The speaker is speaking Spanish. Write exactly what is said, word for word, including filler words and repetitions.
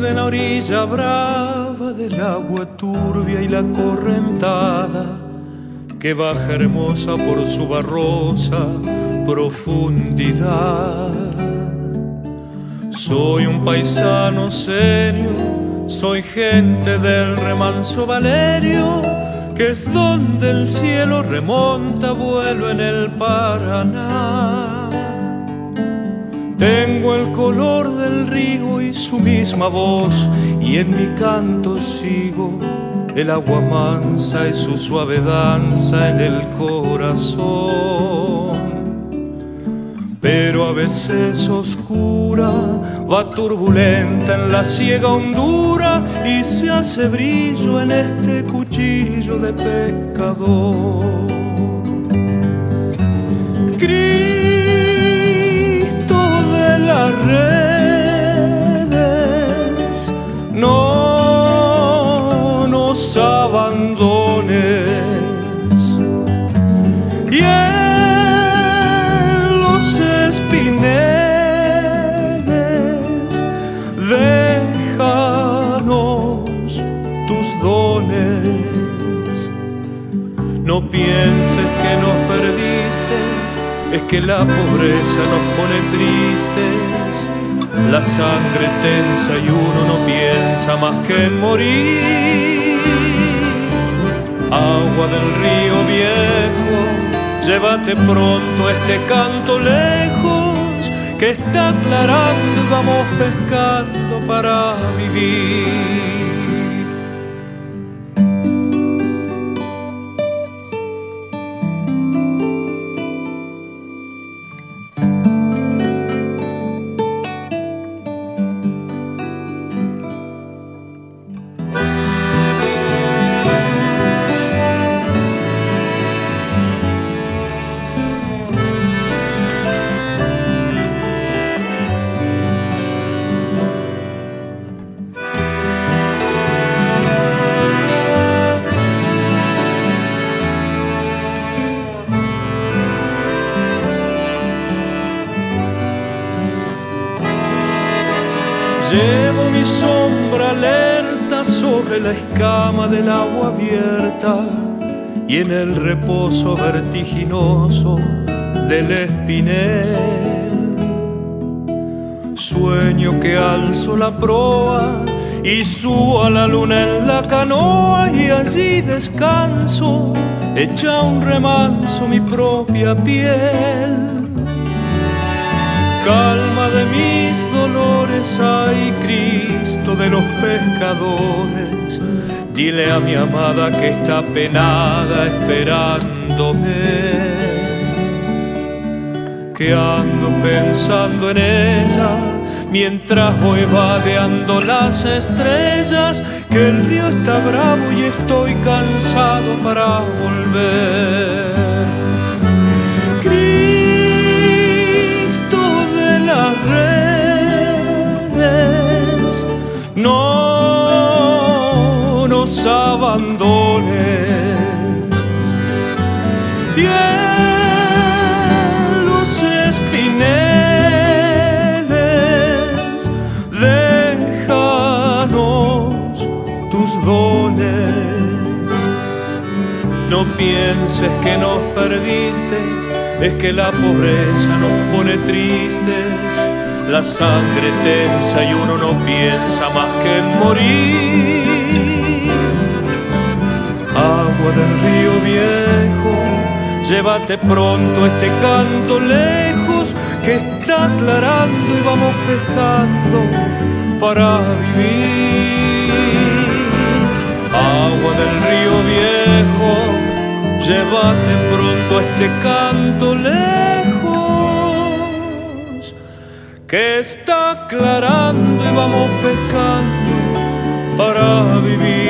de la orilla brava del agua turbia y la correntada que baja hermosa por su barrosa profundidad. Soy un paisano serio, soy gente del remanso Valerio, que es donde el cielo remonta vuelo en el Paraná. Tengo el color del río y su misma voz, y en mi canto sigo el agua mansa y su suave danza en el corazón. Pero a veces oscura, va turbulenta en la ciega hondura y se hace brillo en este cuchillo de pescador. Cristo de las redes, no nos abandones. Y en los espineles déjanos tus dones. No pienses que nos perdiste, es que la pobreza nos pone tristes. La sangre tensa y uno no piensa más que en morir. Agua del río viejo, llévate pronto este canto lejos, que está aclarando y vamos pescando para vivir. Llevo mi sombra alerta sobre la escama del agua abierta y en el reposo vertiginoso del espinel. Sueño que alzo la proa y subo a la luna en la canoa y allí descanso, echa un remanso mi propia piel. Calma de mis dolores, ay Cristo de los pescadores, dile a mi amada que está penada esperándome, que ando pensando en ella mientras voy vadeando las estrellas, que el río está bravo y estoy cansado para volver. Las redes, no nos abandones. Y en los espineles déjanos tus dones. No pienses que nos perdiste, es que la pobreza nos pone tristes. La sangre tensa y uno no piensa más que en morir. Agua del río viejo, llévate pronto este canto lejos, que está aclarando y vamos pescando para vivir. Agua del río viejo, llévate pronto este canto lejos, que está aclarando y vamos pescando para vivir.